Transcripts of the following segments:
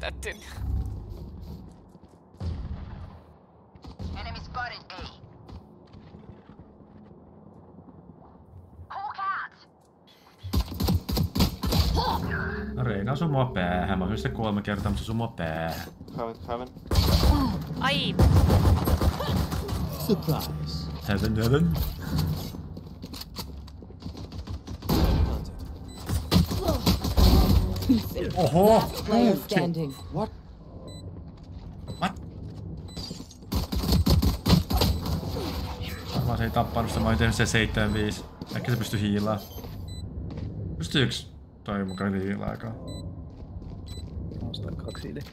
käytetty. Enemy spotted A. No Reina osui mua päähän. Mä oon sitä 3 kertaa, mutta se osui mua päähän. Heaven. Ai! Surprise. Heaven. Oho! Player standing. What? What? Varmaan se ei tappanut sitä, mä oon tehnyt sen 75. Ehkä se pystyy hiilaa. Pystyyks toi mukaan hiilaa aikaa? Nostaa 2 yli.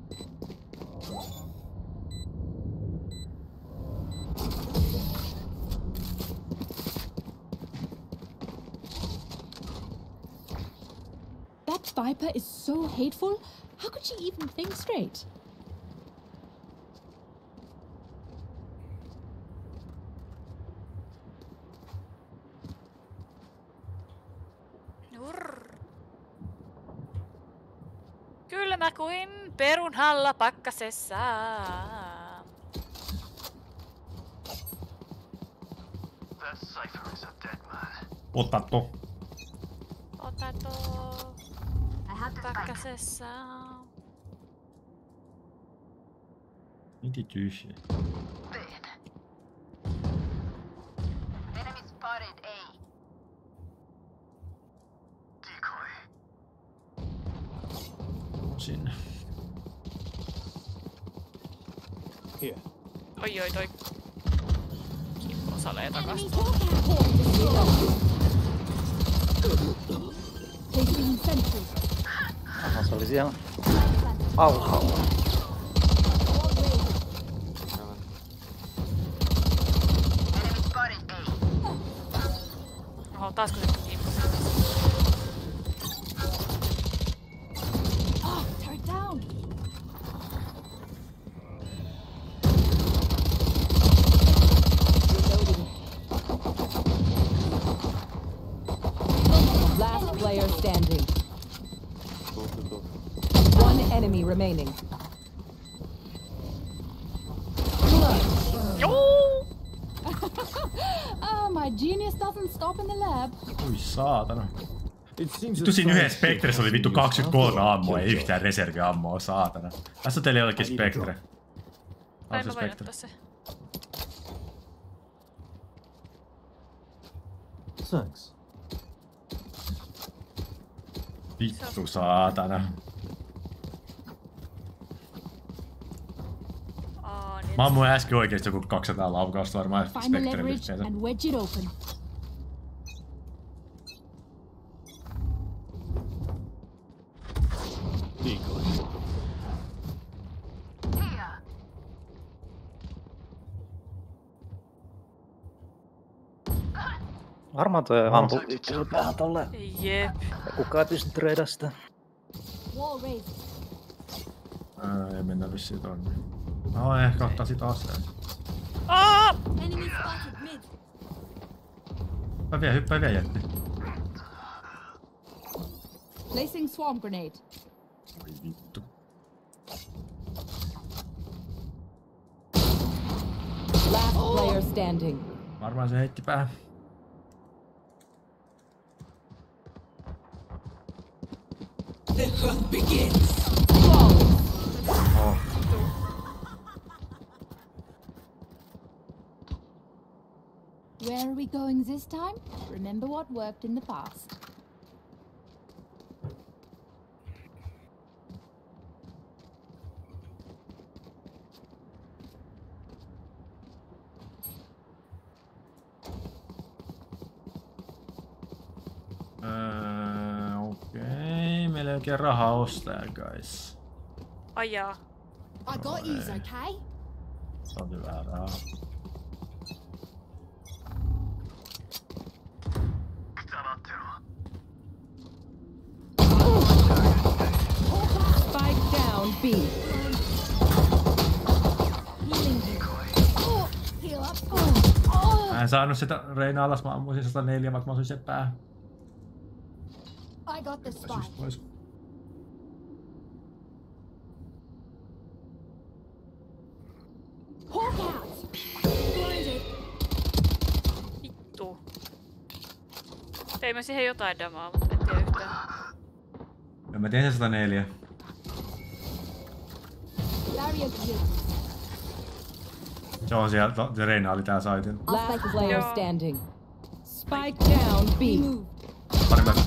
That Viper is so hateful. How could she even think straight? Kylmä kuin perunhalla pakkasessa. Otattu. Otato pakkasessa. Miti tyhjä. Enemy spotted A. Sinne. Here. Oi toi. Kimpo salee takas. Placing sentry. Aha, se oli siellä alhaalla. Enemy spotted A. Oho, taasko se kimpo? Oh, turret down. Last player standing. One enemy remaining. Joo! Oh, my genius doesn't stop in the lab. Oi saatana. It seems Vittu siinä yhden Spectressä oli vittu 23 ammua, ei yhtään reserviammoa, saatana. Tässä on teille jollekin Spectre. Ai mä voin ottaa se. Thanks. Vittu saatana. Mä ammuin äsken oikeesti joku 200 laukausta varmaan Find the Spectre leverage yhteensä. and wedge it open. Decoy. Varmaan toi ampuu yksilö päähän tolleen. Jep. Ja kukaan ei pysty treidaa sitä. Wall raised. Ei mennä vissiin tonne. No ehkä ottaa sit aseen. Enemy spotted mid. Hyppää vielä jätti. Placing swarm grenade. Oi vittu. Last player standing. Varmaan se heitti päähän. The hunt begins. Oh. Where are we going this time? Remember what worked in the past. Okei, meillä ei oikein rahaa ostaa, guys. Ai jaa. I got yous, okay? Se on hyvää rahaa. Spike down B. Heal up. Mä en saanut sitä Reina alas, mä ammuisin 104, vaikka mä osuin sen päähän. I got the spike. Pois. Tein mä siihen jotain damaa, mutta en tiedä yhtään. Ja mä tein sen 104. Se on siellä, se Reina oli tää saitin. Last player Joo. standing. Spike down B. Pari mä...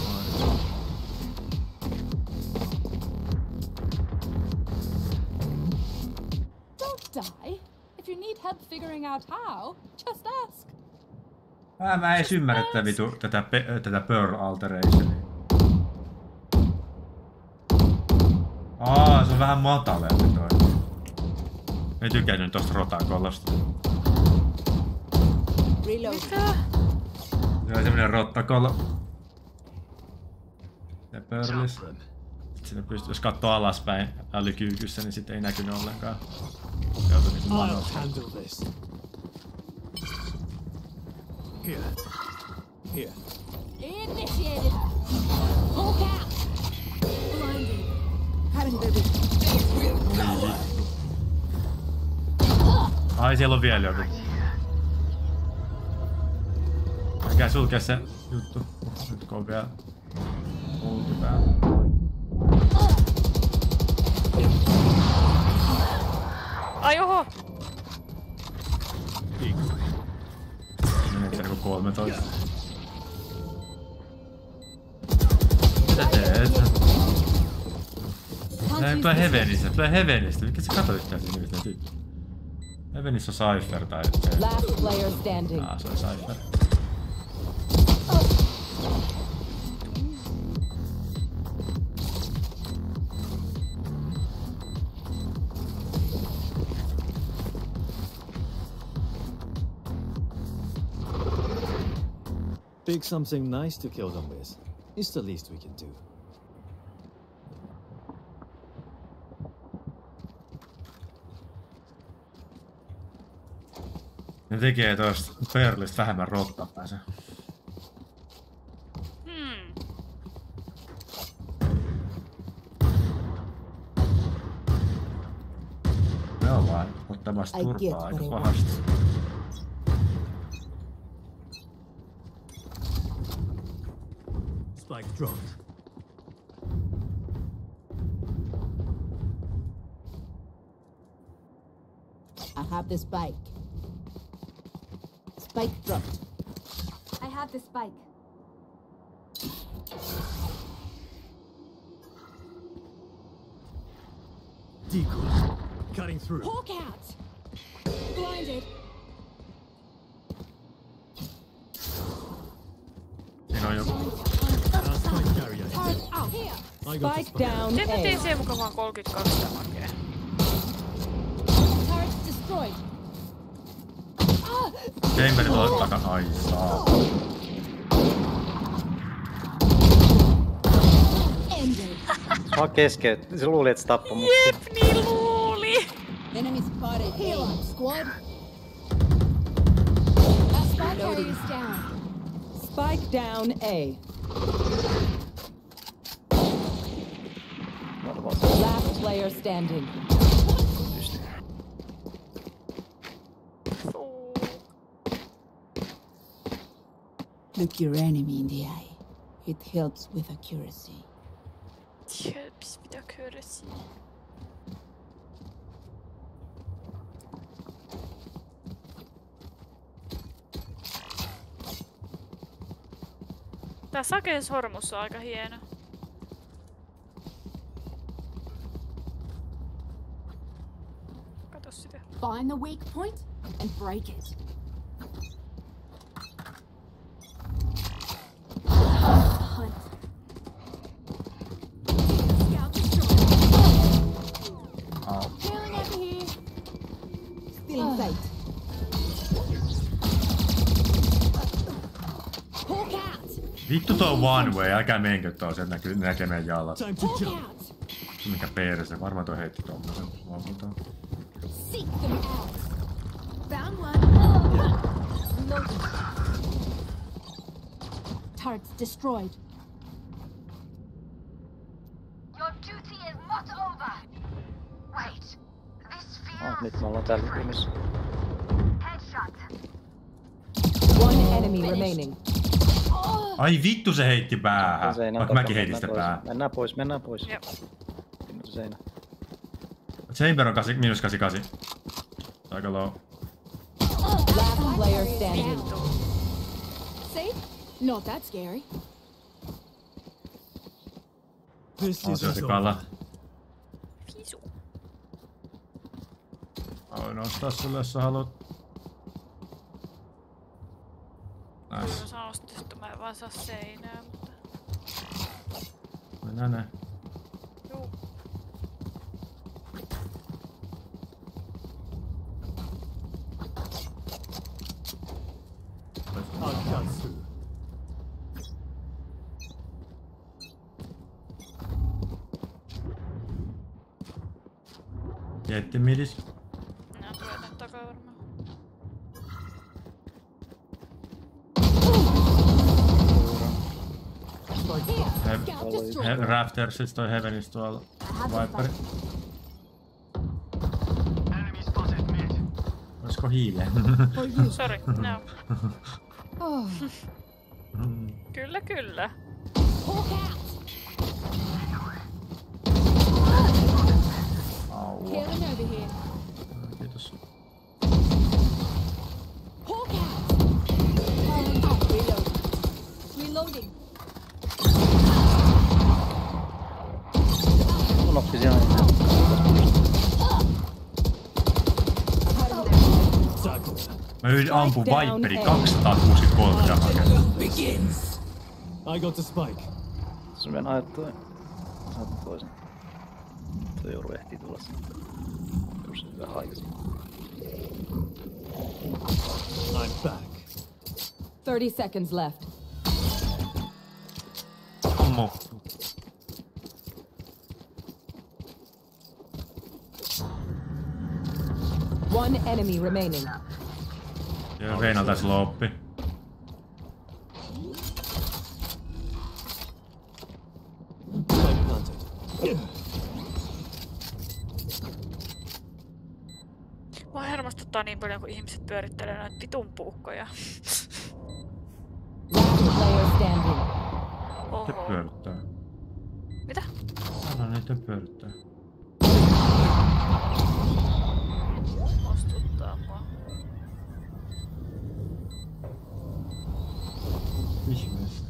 Don't die. If you need help figuring out how, just ask. Mä en ymmärrä tätä Pearl Alterationia. Se on vähän matalempi toi. Ei tykännyt tosta rotakollosta. Mitä? Se on semmonen rottakollo. Ja Pearlis. Them. Sitten jos katsoo alaspäin älykyykyssä, niin sitten ei näkynyt ollenkaan. Se on niinku I'll manos. handle this. Here. Here. Initiated. Hulk out. Blinded. Cutting baby. Ai, siellä on vielä joku. Mikä sulkea se juttu? Nyt kun on vielä ulti päällä. Ai oho! Decoy. Meneekö joku 13? Mitä teet? Tulee Heavenistä. Mikä sä kato yhtään siinä yhtään tyyppiä? Heavenissä on Cypher tai... Last player standing. Se on Cypher. Pick something nice to kill them with. It's the least we can do. Ne tekee tosta Pearlista vähemmän rottapäänsä. Me ollaan ottamassa turpaa aika pahasti. Spike dropped. I have the spike. Spike dropped. I have the spike. Decoy. Cutting through. Hulk out. Blinded. Siinä on joku. Spike carrier. Turret out. Here. I got the Spike down Miten mä tein A. siihen mukaan vaan 32 damakea? Turret destroyed. Chamberi tulee takana. Ai saa. Ended. Mä keskeyt. Se luuli, että se tappoi mut. Jep, niin luuli! Enemy spotted. Heal up, squad. That spike carrier is down. Spike down A. Last player standing. Look your enemy in the eye. It helps with accuracy. Hjälps mit accuracy. Tää sakeen sormus on aika hieno. Kato sitä. Find the weak point and break it. Hunt. Scout destroyed. Au. Healing over here. Still in sight. Hulk out. Vittu tuo one way, älkää menkö tuo, se näkee meidän jalat. Time to Hulk jump. out. Mikä perse, varmaan tuo heitti tommosen lopulta. Seek them out. Found one. Turrets destroyed. Your duty is not over. Wait. This feels Nyt me ollaan täällä yhdessä. headshot. One enemy remaining. Ai vittu se heitti päähän. Seinän Vaikka takaa, mäkin heitin sitä päähän. Mennään pois. Jep. Siinä on se seinä. Chamber on -88. Aika low. Last player standing. Safe? Not that scary. This On is se over. kala. Visu. Voin nostaa sulle, jos sä haluat. Nice. Jos on ostettu, mä en vaan saa seinää, mutta... Mennään näin. Juu. I'll cut through. Jetti midis. Nää tulee tän takaa varmaan. Scout destroyed. Raftersista toi Heavenista tuolla. Viperi. Olisiko hiile? For you. Sori, no. Oh. Kyllä, kyllä. Hawk out. Au. Healing over here. Kiitos. Hawk out. Reload. Reloading. Unohti siellä. Mä ampun Viperi 263 hakea. I got the spike. Se menen ajattui. Saat toisen. Tuo joudun ehtii tulla sinne. Jos se hyvä haikasi. I'm back. 30 seconds left. Ammo. One enemy remaining. Ja Reinal taisi loppi. Spike planted. Mua hermostuttaa niin paljon, kun ihmiset pyörittelee näitä vitun puukkoja. Last player standing. Se Oho. pyörittää. Mitä? Sano niitä pyörittää. Mostuttaa mua. Ihmeessä.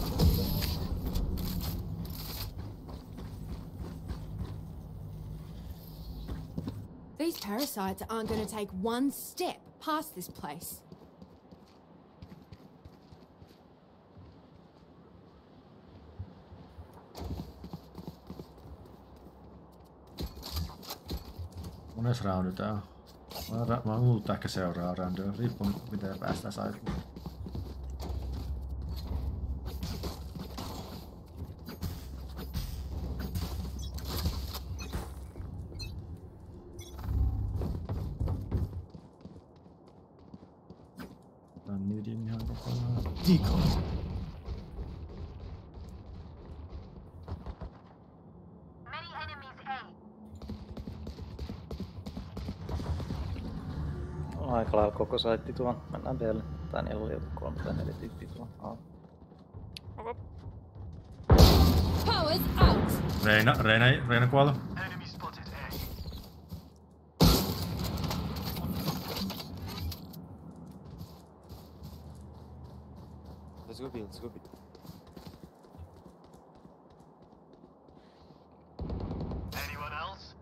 These parasites aren't going to take one step past this place. Mones roundi tää on? Mä luulen, että ehkä seuraa roundia. Riippuu miten päästään sait. Tän midin ihan kokonaan. Decoy. Many enemies A. On aika lailla koko saitti tuon. Mennään B:lle. Tai niillä oli joku 3 tai 4 tyyppiä tuolla. Onko? Powers out. Reina kuollut. Let's go B, let's go B. Anyone else?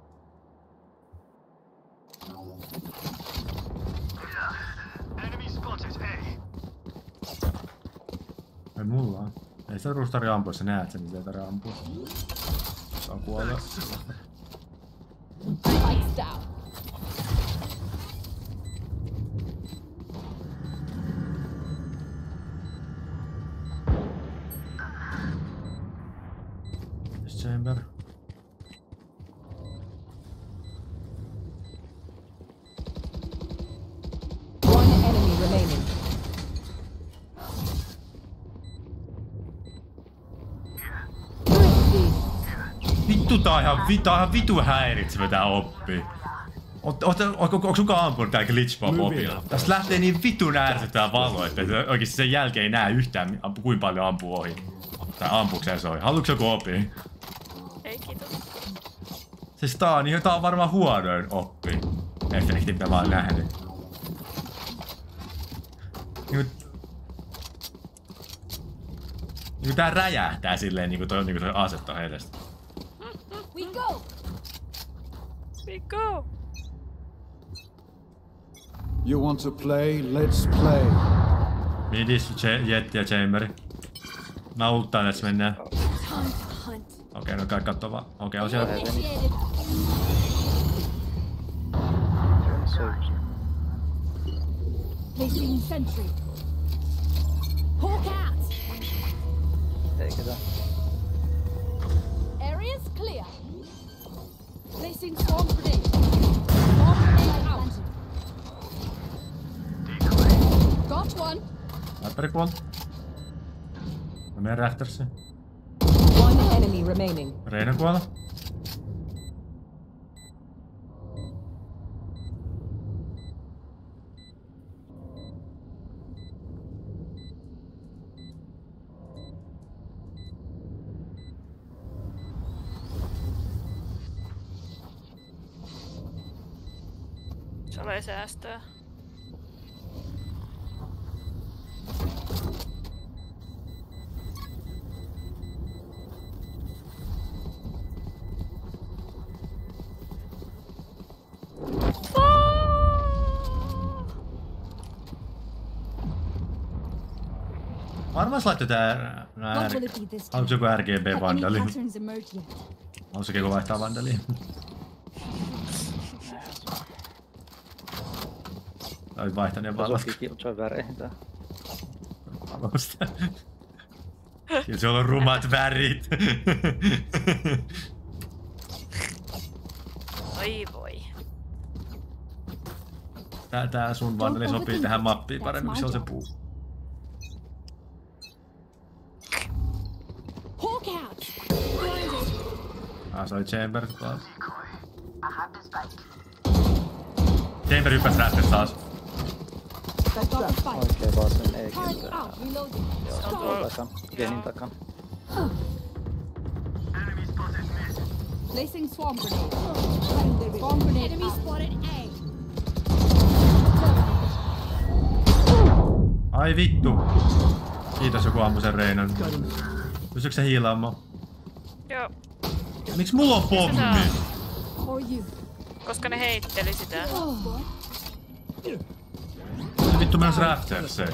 Enemy spotted A. Ei mulla on. Ei sitä rustari ampua, jos sä näet sen, niin se ei tarvitse ampua. Se on kuollut. Lights down. Chamber. One enemy remaining. Vittu tää on ihan vitu häiritsevä tää oppi. Onko kukaan ampunut tää glitchbomb-mobilla? Tästä lähtee niin vitun ärsyttää valo, että oikeesti sen jälkeen ei näe yhtään kuinka paljon ampuu ohi. Tai ampuukseen se ohi. Haluatko joku oppi? Ei kiitos. Siis tää on varmaan huonoin oppi. Efekti, mitä mä oon nähnyt. Niinku tää räjähtää silleen niinku toi asetto heitestä. We go! We go! You want to play? Let's play. Midis, Jetti ja Chamberi. Mä ulttaan, että mennään. Okei, no kai kattoo vaan. Okei, on siellä. Placing sentry. Hawk out! Ei ketään. Area's clear. Placing swarm grenade. Swarm grenade out. Got one. Läppäri kuolta. Mä menen rähtärseen. One enemy remaining. Reina kuolla. Se oli säästöä. Varmaan se laittoi tää... Haluatko joku RGB-vandali? Haluatko joku vaihtaa vandaliin? Tai vaihtaneen valot. Sopii Killjoy väreihin tää. Valosta. Killjoylla on rumat värit. Oi voi. Tää sun vandali sopii tähän mappiin paremmin, kun se on se puu. Se oli Chamber taas. Chamber hyppäs rähtäs taas. Oikein vaan sen E-kentää. Joo, takan. Genin takan. Placing swarm grenade. Swarm grenade. Enemy spotted A. Ai vittu. Kiitos joku ampui sen Reinan. Pystyykö se hiilaamaan? Joo. Miks mulla on pommi? Koska ne heitteli sitä. Se vittu mennäs Rafterseen.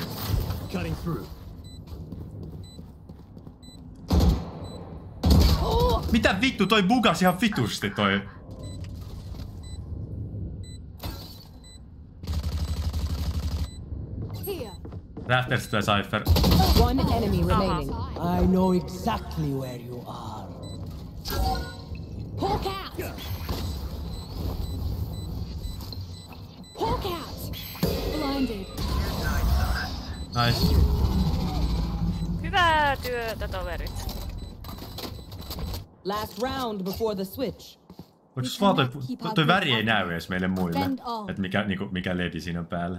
Mitä vittu, toi bugas ihan vitusti toi. Rafters tulee Cypher. One enemy remaining. I know exactly where you are. Hawk out! Hawk out! Blinded. Nice. Hyvää työtä, toverit. Last round before the switch. Voiks vaan toi väri ei näy edes meille muille. Et mikä ledi siinä on päällä.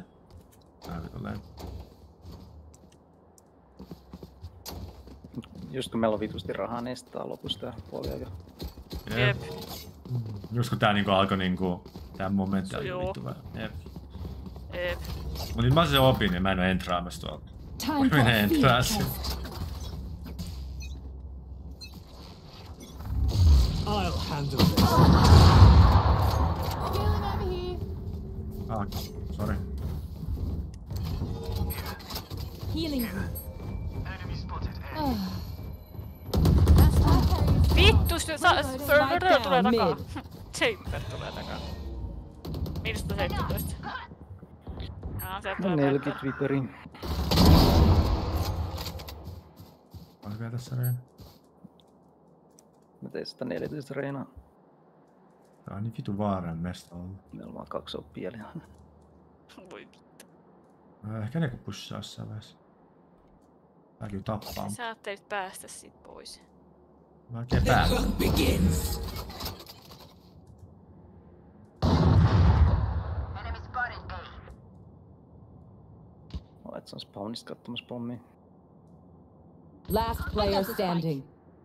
Just kun meillä on vitusti rahaa, niin sitä on lopussa tää puoliaika. Jep. Just kun tää alkoi tää momentti oli vittu vähän. Jep. Jep. Mut nyt mä sen opin, niin mä en oo entraamassa tuolta. Time for Mene entraasi. I'll handle this. Ah, sorry. Healing. Enemy spotted A. Vittu, Ferrer tulee takaa. Chamber tulee takaa. 517. Sieltä tulee 40 Viperin. Onko vielä tässä Reina? Mä tein 114 Reinaa. Tää on niin vitu vaaraan mesta olla. Meillä on vaan 2 oppia. Voi vittu. Ehkä ne kun pussaa jossain vaiheessa. Tää kyllä tappaa. Sä ajattelit päästä siitä pois. Mä oikein päällä. Se on spawnista kattomassa pommia. Last player standing.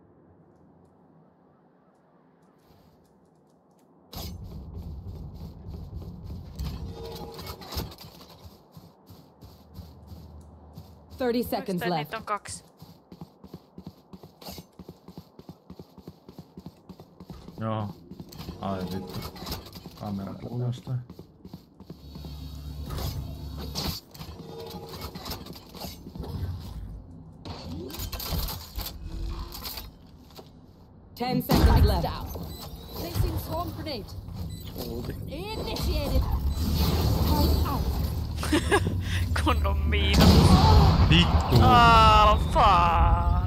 Thirty seconds left. Niitä on 2. Joo. Ai vittu. Kamera kuuluu jostain. Ten seconds left. Placing swarm grenade. Ulti. Initiated. Time out. Kunnon miina. Vittu. Fuck.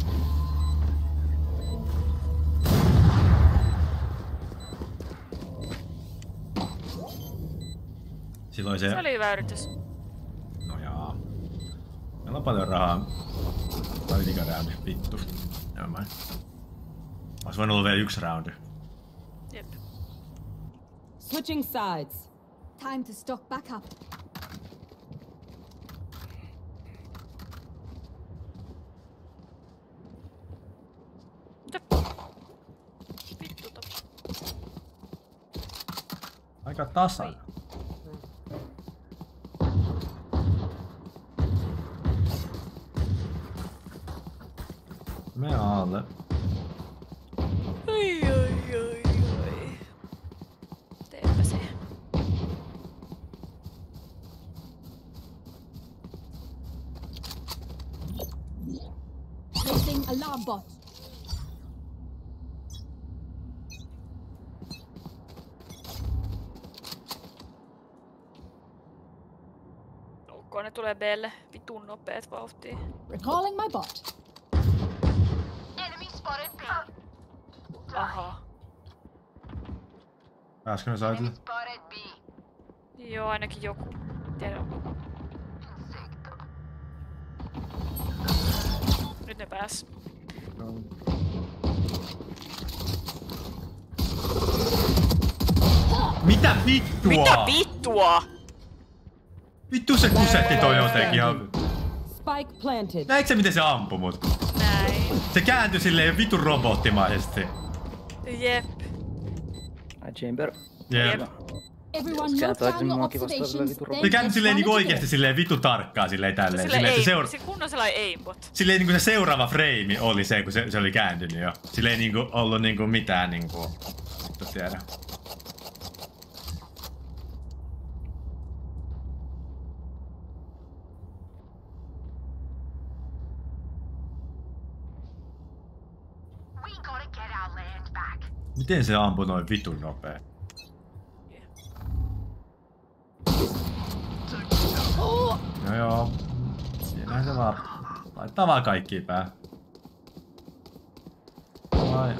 Silloin Se oli hyvä yritys. No jaa. Meillä on paljon rahaa. Tai ylikäräänne, vittu. Nevermind. Ois voinut olla vielä 1 roundi. Jep. Switching sides. Time to stock back up. Vittu top. Aika tasan. Me alle. Oi. Teepä se. Placing alarm bot. Ne tulee B:lle vitun nopeet vauhtiin. Recalling my bot. Enemy spotted B. Aha. Pääskö ne saitille? Enemy spotted B. Joo, ainakin joku. Tiedä. Nyt ne pääs. Mitä vittua? Mitä vittua? Vittu se kusetti toi jotenkin ihan. Spike planted. Näitkö sä miten se ampui mut? Näin. Se kääntyi silleen vitun robottimaisesti. Jep. Chamber. Jep. Everyone note down your observations. Se kääntyi silleen niinku oikeesti silleen vitun tarkkaa silleen tälleen. Se kunnon sellainen aimbot. Silleen niinku se seuraava frame oli se, kun se oli kääntynyt jo. Silleen niinku ollut niinku mitään niinku. Vittu tiedä. Miten se ampui noin vitun nopea? No joo. Siinähän se vaan laittaa vaan kaikki pää. Ai.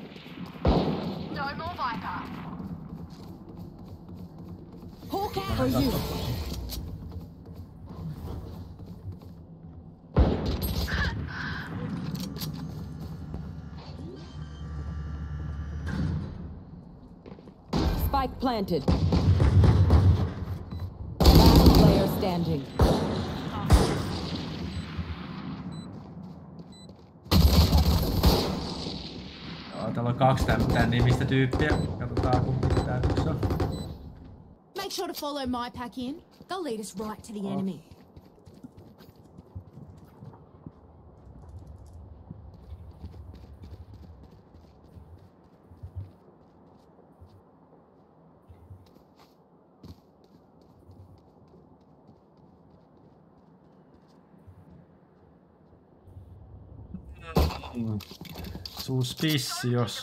Hawk for you. Spike planted. Last player standing. Joo, täällä on 2 tän nimistä tyyppiä. Katsotaan kumpi tää yksi on. Make sure to follow my pack in. They'll lead us right to the enemy. Suspicious.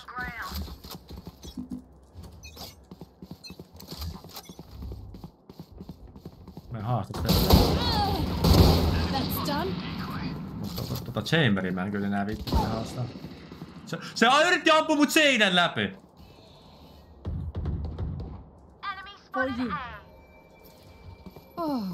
Me haastattelemme. That's done. Mutta Chamberin mä en kyllä enää vittu haastaa. Se yritti ampua mut seinän läpi! For you. Oh.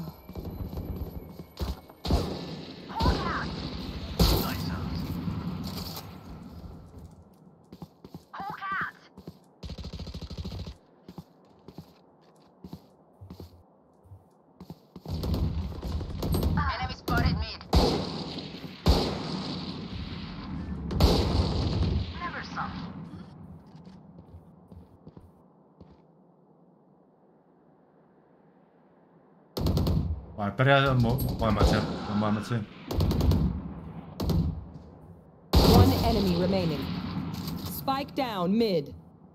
Viperia on molemmat sen. One enemy remaining. Spike down mid.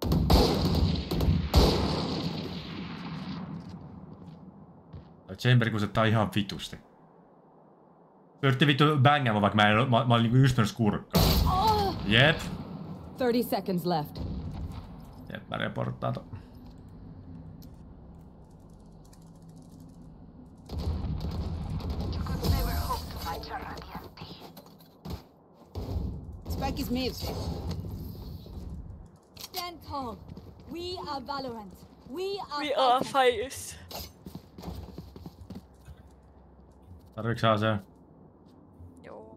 Chamber kusettaa ihan vitusti. Yritti vittu bängäämään, vaikka mä olin just menossa kurkkaan. Jep. 30 seconds left. Jep, mä reporttaan to. Spike is mid. Stand calm. We are Valorant. We are fighters. Tarviiks aseen? Joo.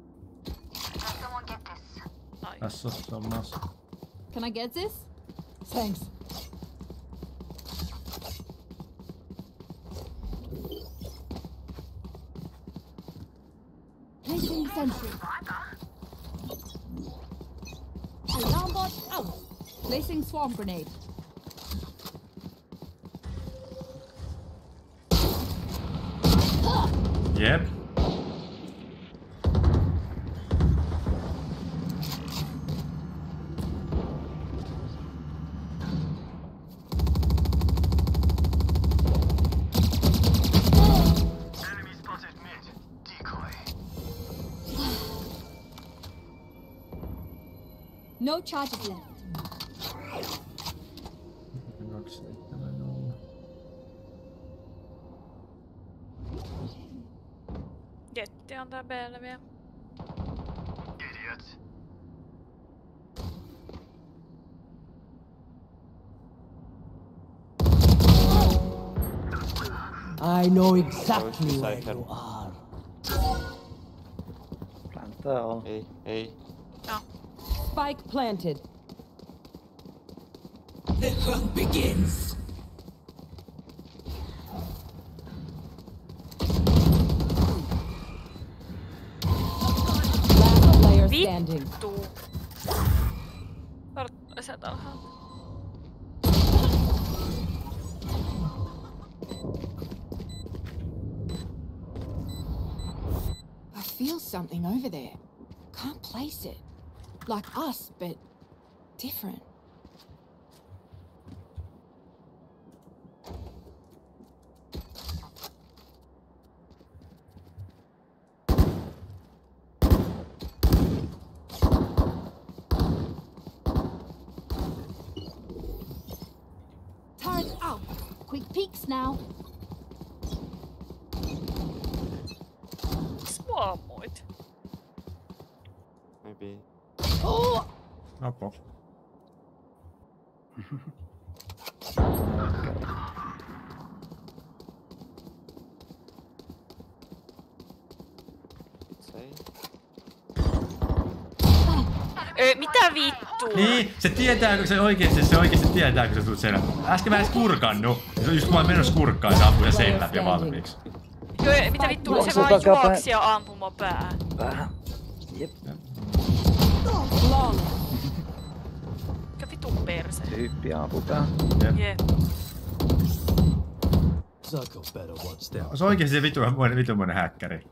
Tässä on samassa. Can I get this? Thanks. Placing sentry. Alarm bot out. Placing swarm grenade. Jep. No charges left. Jetti on tää B:llä vielä. Idiots. I know exactly where you are. Plantaa on. Ei. No. Spike planted. The hunt begins. Last player standing. Vittu. Sieltä alhaalta. I feel something over there. Can't place it. Like us, but different. Turret out. Quick peeks now. Swarmoit. Maybe. Oh! Apo. Mitä vittua? Niin, se tietää, kun se oikeesti tietää, kun sä tulet sen. Äsken mä edes kurkannu. Just kun mä oon menossa kurkkaan, se ampuu ja sen läpi ja valmiiksi. Joo, mitä vittua, se vaan juoksi ja ampui mua päähän. Vähän. Jep. Mikä vitun perse? Tyyppi ampuu päähän. Jep. Circle better watch them. Se on oikeesti se vitumoinen häkkäri.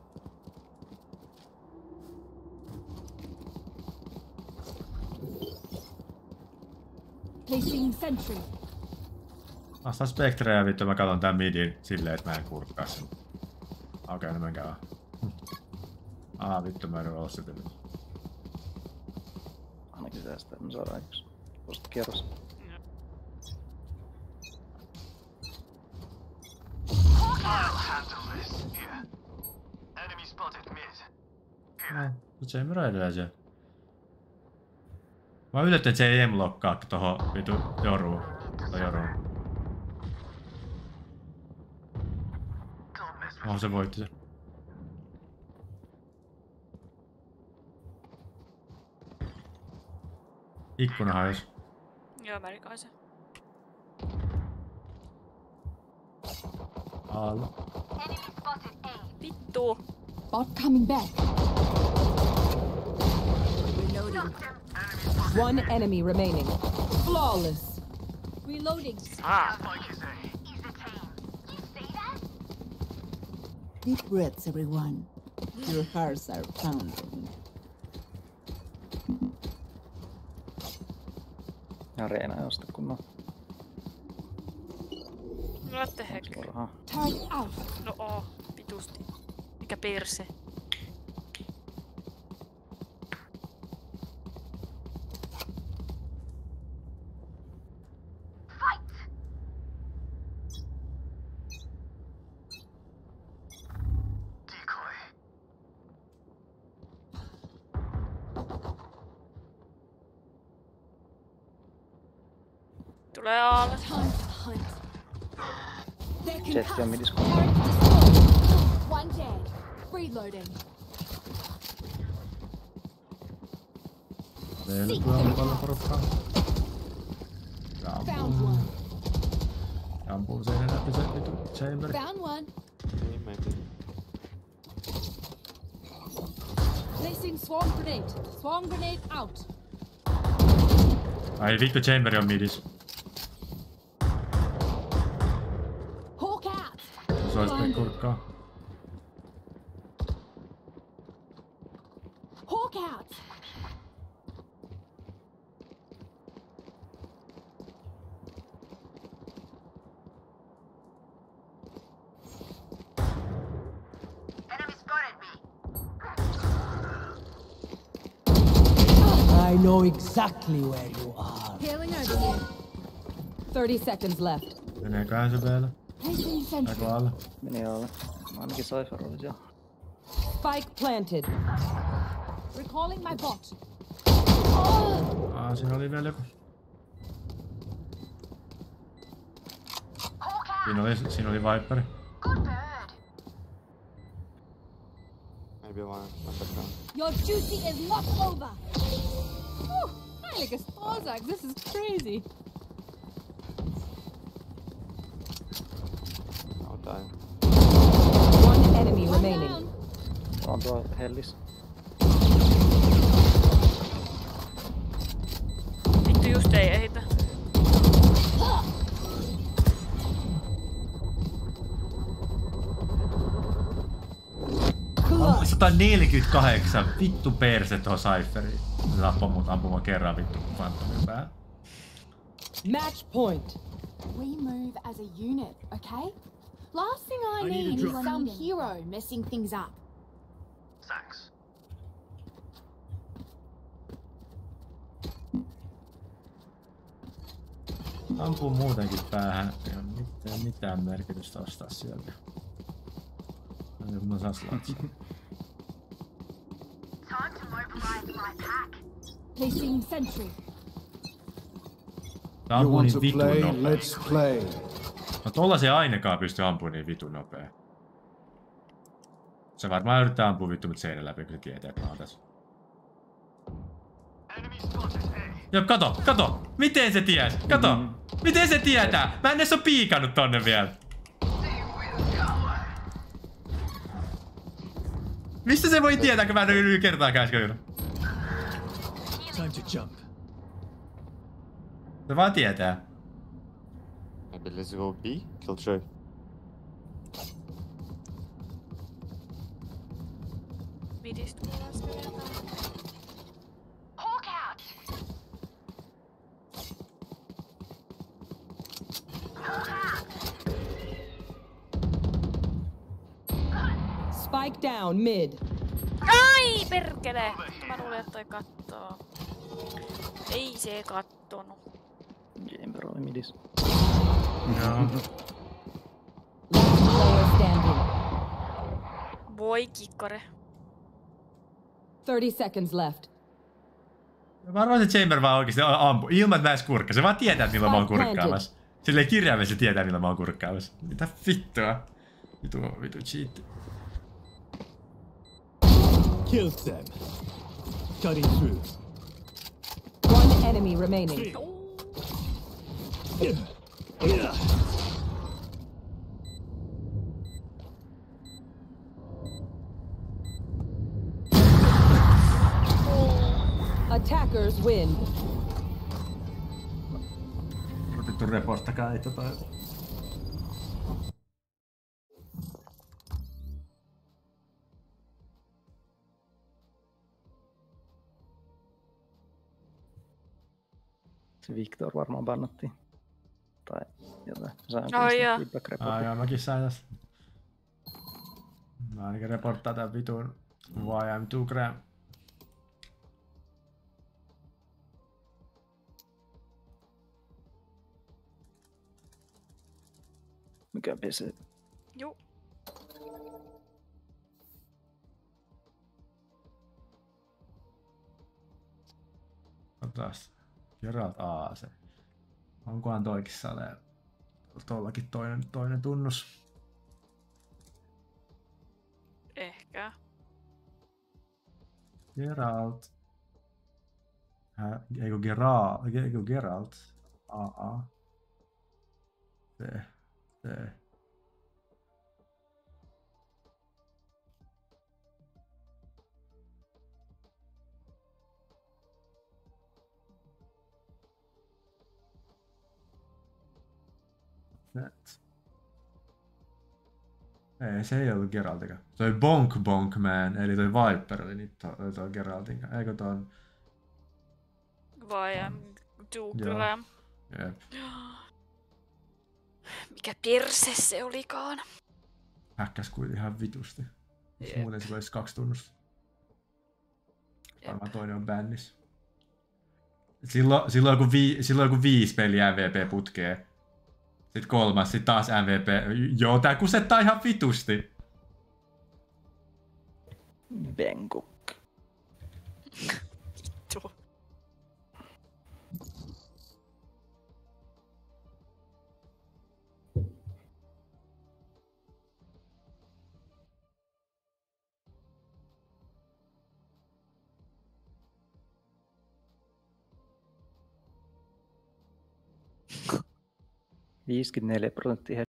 Placing sentry. Astaan Spectreä vittu, mä katon tän midin silleen, että mä en kurkkaa sen. Okei, no menkää. Vittu, mä en oo sitä nyt. Ainakin tästä me saadaan yksi. Voisit kierros. I'll handle this. Here. Enemy spotted mid. Here. Mut se ei myra edelleen. Mä yllätyin, että se ei M-lokkaa tohon vitu joruun. Se voitti se. Ikkuna hajos. Joo, mä rikoin sen. Alla. Vittu. Bot coming back. Reloading. One enemy remaining. Flawless. Reloading. Deep breaths, everyone. Your hearts are pounding. Areena ei osta kunnon. What the heck? Target out. No vitusti. Mikä perse? Tulee alle. Jetti on midis. One dead. Reloading. Paljon porukkaa. Found one. Ampuu seinän läpi se vitu chamber. Found one. Placing swarm grenade. Swarm grenade out. Ai vittu, chamberi on midis. Hawk out. Se olisi sitten kurkkaa. Hawk out. Enemy spotted me. I know exactly where you are. Healing over here. 30 seconds left. Meneeköhän se vielä? Placing sentry. Aiko alle? Meni alle. Ainakin Cypher oli siellä. Spike planted. Recalling my bot. Siinä oli vielä joku. Siinä oli Viperi. Maybe one background. Your duty is not over. Heilige Sparsack, this is crazy. No time. One enemy remaining. On tuo Hellis. Vittu just ei ehitä. Ampui 148. Vittu perse tuohon Cypheriin. Se tappoi mut ampumaan kerran vittu Phantomin päähän. Match point. We move as a unit, okay? Last thing I need is some hero messing things up. Thanks. Ampuu muutenkin päähän. Ei ole mitään merkitystä ostaa sieltä. Joku mä saan slatsia. Time to mobilize my pack. Placing sentry. Tää ampuu niin vitun play, nopea. let's play. No tolla se ainekaan pystyy ampumaan niin vitun nopea. Se varmaan yrittää ampua vittu mut seinän läpi, kun se tietää, että mä oon tässä. Joo, kato! Miten se ties? Kato! Miten se tietää? Mä en edes oo piikannut tonne vielä. Mistä se voi tietää, kun mä en yli kertaakaan äsken? Time to jump. Se vaan tietää. Maybe let's go B. Killjoy. Midis tulee äsken. Hawk out. Hawk out. Spike down mid. Ai perkele! Mä luulen, että toi kattoo. Ei se kattonut. Chamber oli midis. Joo. Player standing. Voi kikkare. 30 seconds left. Varmaan se Chamber vaan oikeesti ampuu. Ilman, että mä edes kurkkaan. Se vaan tietää, että milloin mä oon kurkkaamassa. Silleen kirjaimellisesti tietää, milloin mä oon kurkkaamassa. Mitä vittua? Vitu cheat. Kill them. Cutting through. One enemy remaining. Attackers win. Otettu reporttakaan ei tota. Se Victor varmaan bannattiin. Tai jotain. Ai joo. Ai joo, mäkin sain tästä. Mä ainakin reporttaa tän vitun YM2 Mikä PC? Juu. Otas. Geralt AC. Onkohan toikin salee? Tuollakin toinen tunnus. Ehkä. Geralt. Eikö Geralt? AA. C. Ei, se ei ollut Geraltikaan. Toi Bonk Man, eli toi Viper oli nyt toi Geraltin. Eikö ton... YM2. Jep. Mikä perse se olikaan? Häkkäs kuitenkin ihan vitusti. Muuten se olisi 2 tunnusta. Varmaan toinen on bännissä. Silloin kun 5 peliä MVP putkee. Sitten 3, sitten taas MVP. Joo, tää kusettaa ihan vitusti. Bangkok. Vittu. %54